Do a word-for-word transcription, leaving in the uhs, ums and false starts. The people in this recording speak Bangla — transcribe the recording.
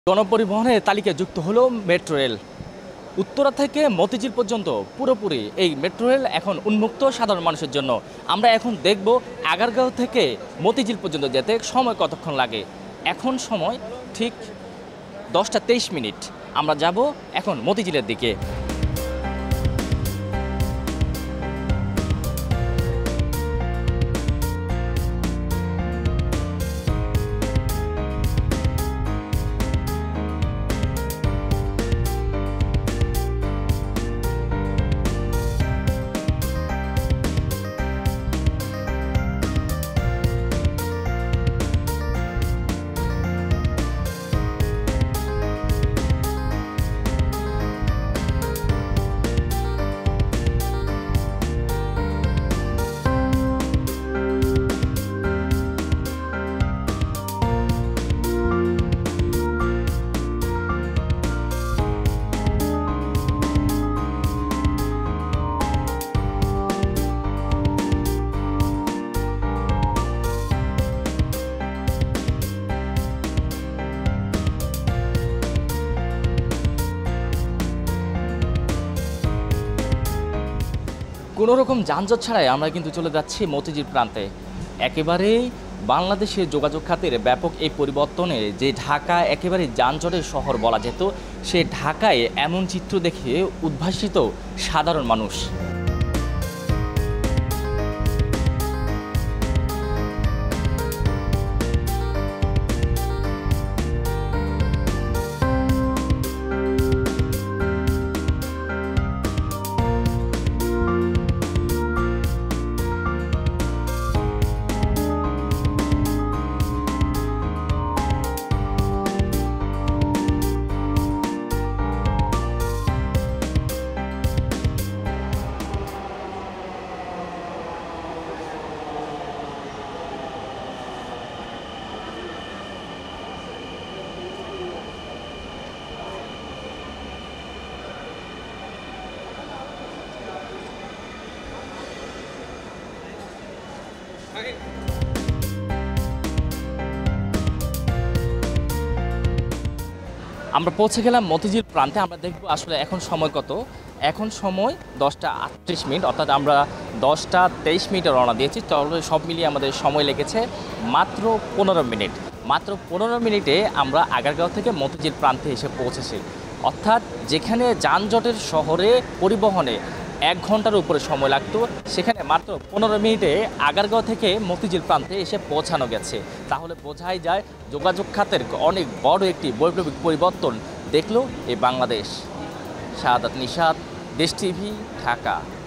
গণপরিবহনের তালিকায় যুক্ত হলো মেট্রো রেল। উত্তরা থেকে মতিঝিল পর্যন্ত পুরোপুরি এই মেট্রো রেল এখন উন্মুক্ত সাধারণ মানুষের জন্য। আমরা এখন দেখব আগারগাঁও থেকে মতিঝিল পর্যন্ত যেতে সময় কতক্ষণ লাগে। এখন সময় ঠিক দশটা তেইশ মিনিট। আমরা যাব এখন মতিঝিলের দিকে। কোনো রকম যানজট ছাড়াই আমরা কিন্তু চলে যাচ্ছি মতিঝিল প্রান্তে। একেবারেই বাংলাদেশের যোগাযোগ খাতের ব্যাপক এই পরিবর্তনে যে ঢাকা একেবারে যানজটের শহর বলা যেত, সে ঢাকায় এমন চিত্র দেখে উদ্ভাসিত সাধারণ মানুষ। আমরা পৌঁছে গেলাম মতিঝিল প্রান্তে। আমরা দেখব আসলে এখন সময় কত। এখন সময় দশটা আটত্রিশ মিনিট, অর্থাৎ আমরা দশটা তেইশ মিনিটে রওনা দিয়েছি। তাহলে সব মিলিয়ে আমাদের সময় লেগেছে মাত্র পনেরো মিনিট। মাত্র পনেরো মিনিটে আমরা আগারগাঁও থেকে মতিঝিল প্রান্তে এসে পৌঁছেছি। অর্থাৎ যেখানে যানজটের শহরে পরিবহনে এক ঘন্টার উপরে সময় লাগতো, সেখানে মাত্র পনেরো মিনিটে আগারগাঁও থেকে মতিঝিল প্রান্তে এসে পৌঁছানো গেছে। তাহলে বোঝাই যায় যোগাযোগ খাতের অনেক বড় একটি বৈপ্লবিক পরিবর্তন দেখলো এই বাংলাদেশ। শাহাদাত নিশাত, দেশ টিভি, ঢাকা।